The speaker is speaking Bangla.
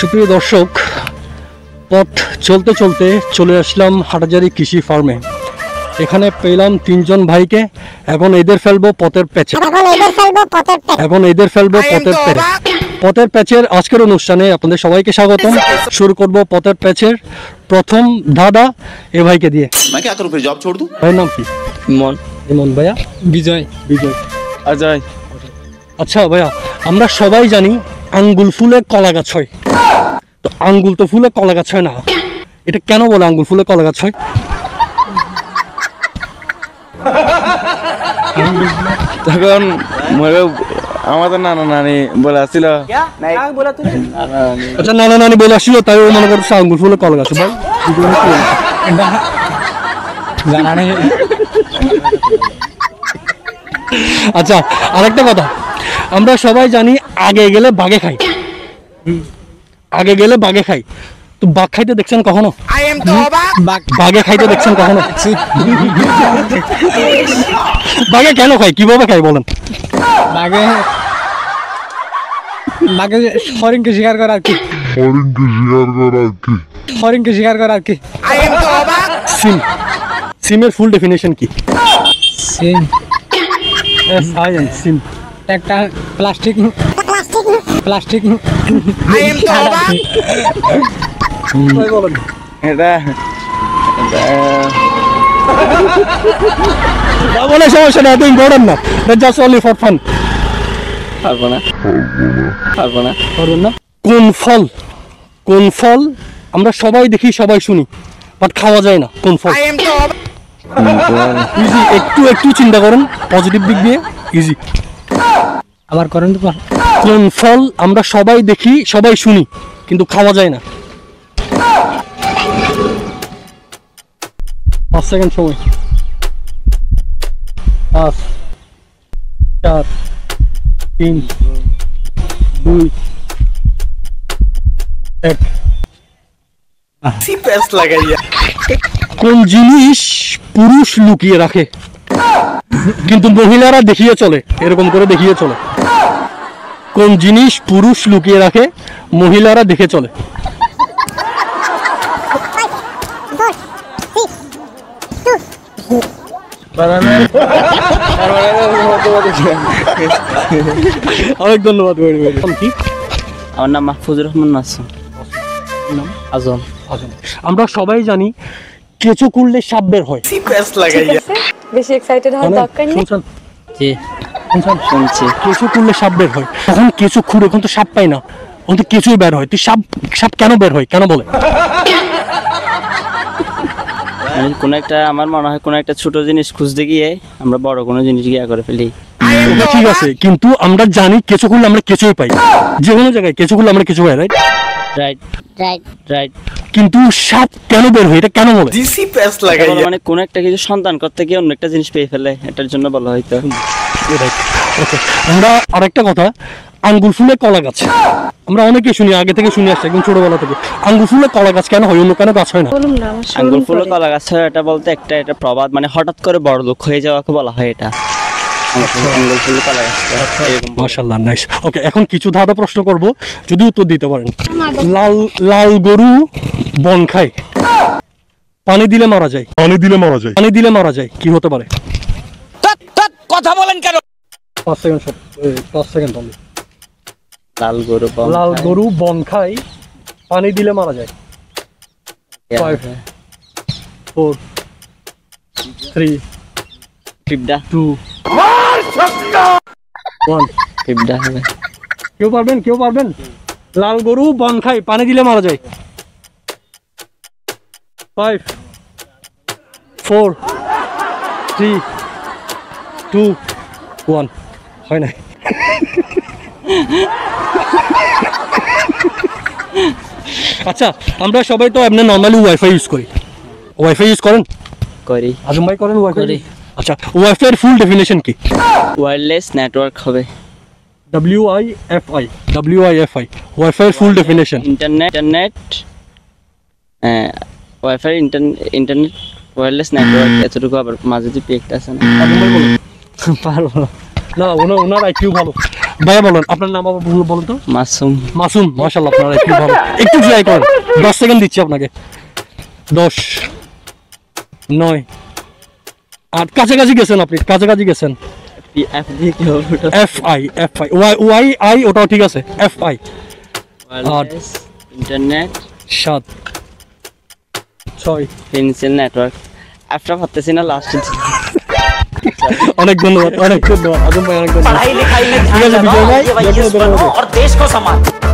সুপ্রিয় দর্শক, পথ চলতে চলতে চলে আসলাম হাটাজারি কৃষি ফার্মে। এখানে পেলাম তিনজন ভাইকে। এখন এদের ফেলবো পথের প্যাচে। পথের প্যাচের আজকের অনুষ্ঠানে আপনাদের সবাইকে স্বাগতম। শুরু করব পথের প্যাচের প্রথম ধাঁধা এ ভাইকে দিয়ে। ভাইয়ের নাম কি? ইমন। ভাইয়া? বিজয়। অজয়। আচ্ছা ভাইয়া, আমরা সবাই জানি আঙ্গুল ফুলে কলা গাছ হয়, তো আঙ্গুল তো ফুলে কলা গাছ হয় না, এটা কেন বলে আঙ্গুল ফুলে কলা গাছ হয়? তখন আমাদের নানা নানি বলে আসছিল। আচ্ছা, নানা নানি বলে আসছিল, তাই ও মনে করছে আঙ্গুল ফুলে কলা গাছ। ভাই জানা নেই। আচ্ছা, আরেকটা কথা, আমরা সবাই জানি আগে গেলে বাঘে খাই, তো বাঘ খাইতে দেখছেন কখনো? বাঘে খাইতে দেখছেন কখনো? বাঘে কেন খাই, কিভাবে খাই বলেন? বাঘে হরিণকে শিকার করে আর কি। সিমের ফুল ডেফিনেশন কি? সিম সিম একটা প্লাস্টিক। এটা বলে সমস্যা না, তুমি বলেন না, জাস্ট অনলি ফর ফান। পারবো না। কোন ফল আমরা সবাই দেখি, সবাই শুনি, বাট খাওয়া যায় না? কোন ফল? ইজি, একটু চিন্তা করেন পজিটিভ দিক দিয়ে। ইজি, আবার করেন তো। কোন ফল আমরা সবাই দেখি, সবাই শুনি, কিন্তু খাওয়া যায় না? 5 সেকেন্ড সময়। 5 4 3 2 1। কোন জিনিস পুরুষ লুকিয়ে রাখে কিন্তু মহিলারা দেখিয়ে চলে? এরকম করে দেখিয়ে চলে। কোন জিনিস পুরুষ লুকিয়ে রাখে, মহিলারা দেখে চলে? অনেক ধন্যবাদ। কি আমার নাম মাহফুজুর রহমান নাসুম। আজম। আমরা সবাই জানি কেঁচো খুললে সাপ বের হয়। বেশি এক্সাইটেড হওয়ার দরকার নেই। জি শুনছি। কেঁচো খুললে সাপ বের হয়, তখন কেঁচো খুঁড়ে এখন তো সাপ পাই না, এখন তো কেঁচোই বের হয়। তুই সাপ কেন বের হয়, কেন বলে? কোন একটা, আমার মনে হয় কোন একটা ছোট জিনিস খুঁজতে গিয়ে আমরা বড় কোনো জিনিস গিয়া করে ফেলি। ঠিক আছে, কিন্তু আমরা জানি কেঁচো খুললে আমরা কেঁচোই পাই, যে কোনো জায়গায় কেঁচো খুললে আমরা কেঁচো পাই, রাইট। কিন্তু সাপ কেন বের হয়, এটা কেন বলে? মানে কোন একটা কিছু সন্ধান করতে গিয়ে অন্য একটা জিনিস পেয়ে ফেলে, এটার জন্য বলা হয়তো। আমরা আরেকটা কথা, আঙ্গুল ফুলে কলা গাছ, আমরা অনেকে শুনি, আগে থেকে শুনে আসছি একদম ছোটবেলা থেকে। আঙ্গুল ফুলে কলা গাছ কেন হয়, অন্য কেন গাছ হয় না? আঙ্গুল ফুলে কলা গাছ হয় এটা বলতে এটা প্রবাদ, মানে হঠাৎ করে বড় লোক হয়ে যাওয়াকে বলা হয় এটা। আঙ্গুল ফুলে কলা গাছ। মাশাআল্লাহ, নাইস। ওকে, এখন কিছু ধাঁধা প্রশ্ন করব, যদি উত্তর দিতে পারেন। লাল গরু বন খায়, পানি দিলে মারা যায়। কি হতে পারে? কথা বলেন কেন? 5 সেকেন্ড বলি। লাল গরু বন খায়, পানি দিলে মারা যায়। 5 4 3 2 1। কেউ পারবেন? লাল গরু বন খায়, পানি দিলে মারা যায়। 5 4 3 2 1। হয় না? আচ্ছা, আমরা সবাই তো এমনি নর্মালি ওয়াইফাই ইউজ করি। ওয়াইফাই ইউজ করেন? করি। আজম ভাই করেন ওয়াইফাই? করি। আচ্ছা, ওয়াইফাই এর ফুল ডেফিনেশন কি? ওয়্যারলেস নেটওয়ার্ক হবে। WIFI ওয়াইফাই এর full definition. Internet wifi internet wireless network, এতটুকু। আবার মাঝে যে পেকটা আছে না, আজম ভাই বলুন। পারবো না, ওনার আইকিউ ভালো। ভাইয়া বলেন আপনার নাম আবার বলুন তো। মাসুম। মাসুম, মাশাআল্লাহ আপনারা একটু ভালো, একটু ট্রাই করেন। 10 সেকেন্ড দিচ্ছি আপনাকে। 10 9 8 কাছাকাছি গেছেন, আপনি কাছাকাছি গেছেন। এফ দিয়ে কি হবে ওটা? এফ আই ওয়াই আই ওটাও ঠিক আছে। F I internet 7 6। Financial network একটা ভাবতেছি না লাস্টে। অনেক ধন্যবাদ, অনেক ধন্যবাদ আজম ভাই, অনেক ধন্যবাদ। पढ़ाई लिखाई में ঠিক আছে ध्यान বিজয় लगाओ, ভাই, ये যত্ন IAS করে बनो আমাকে। और देश को संभालो।